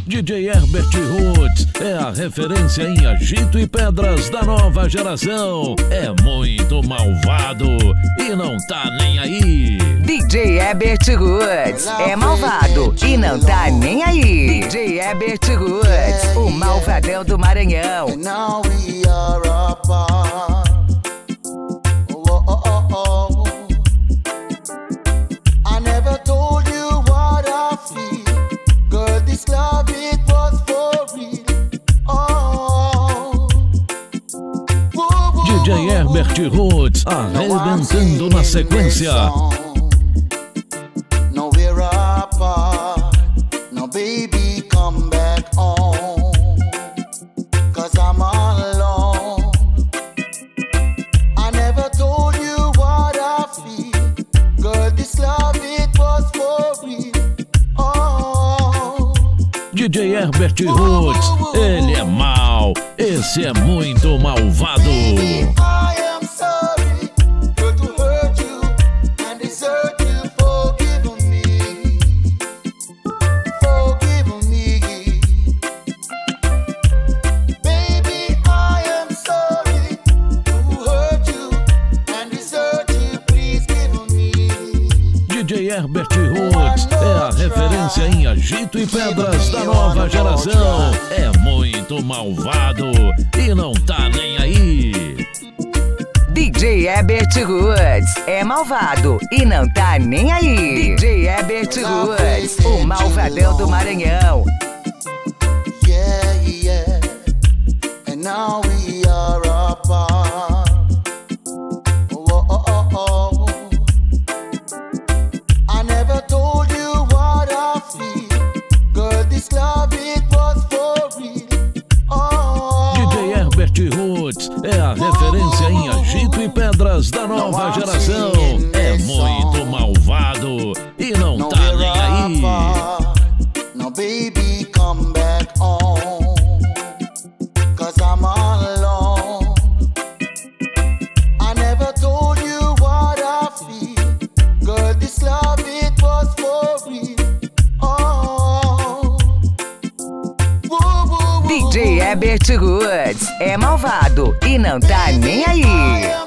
DJ Herbert Roots é a referência em agito e pedras da nova geração. É muito malvado e não tá nem aí. DJ Herbert Roots é malvado e não tá nem aí. DJ Herbert Roots, o malvadão do Maranhão. DJ Herbert Roots arrebentando na sequência. No, we're apart. No, baby, come back home. 'Cause I'm alone. I never told you what I feel. Girl, this love, it was for real. Oh. DJ Herbert Roots, ele é mau, esse é muito malvado. Baby, I am sorry, girl, to hurt you and desert you. Forgive me, forgive me. Baby, I am sorry to hurt you and desert you. Please give me. DJ Herbert Roots é a referência em agito e pedras da nova geração. É muito malvado e não tá nem aí. DJ Herbert Roots é malvado e não tá nem aí. DJ Herbert Roots, o malvadão do Maranhão. Yeah, yeah. And now we are apart. Oh, oh, oh, oh. I never told you what I feel. Girl, this love, it was for real. Oh. DJ Herbert Roots é a referência em agito e pedras da nova geração. É muito malvado e não tá nem aí. No, baby, come back home. 'Cause I'm alone. I never told you what I feel. Girl, this love, it was for real. Oh. Woo, woo, woo. DJ Herbert Roots é malvado e não tá nem aí.